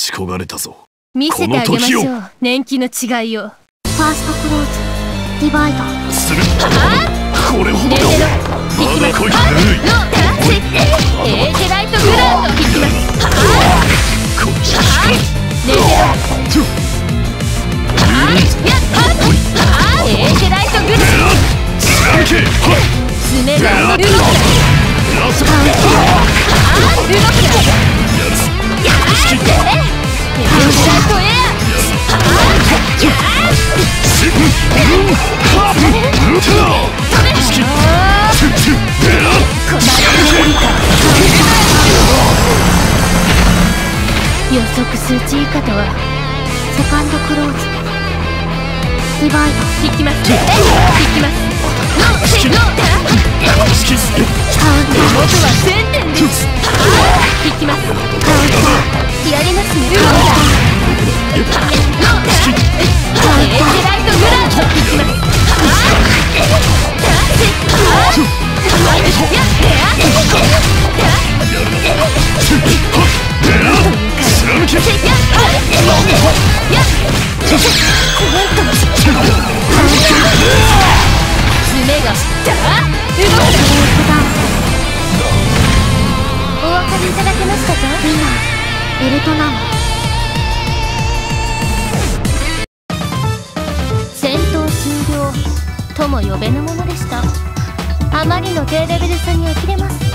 ち焦がれたぞ。 見せてあげましょう、年季の違いを。 ファーストクローズディバイドする。これほどまだ来い。 エーテライトグラウンド引きます。 こっちか。 エーテライトグラウンド爪が動く。予測数値以下とは。 セカンドクローズディバイド引きます。引きます。元は1000点です。引きます。やりますね。エーテライトグラウンド引きます。 お分かりいただけましたか。今エルトナム戦闘終了とも呼べぬものでした。あまりの低レベルさに呆れます。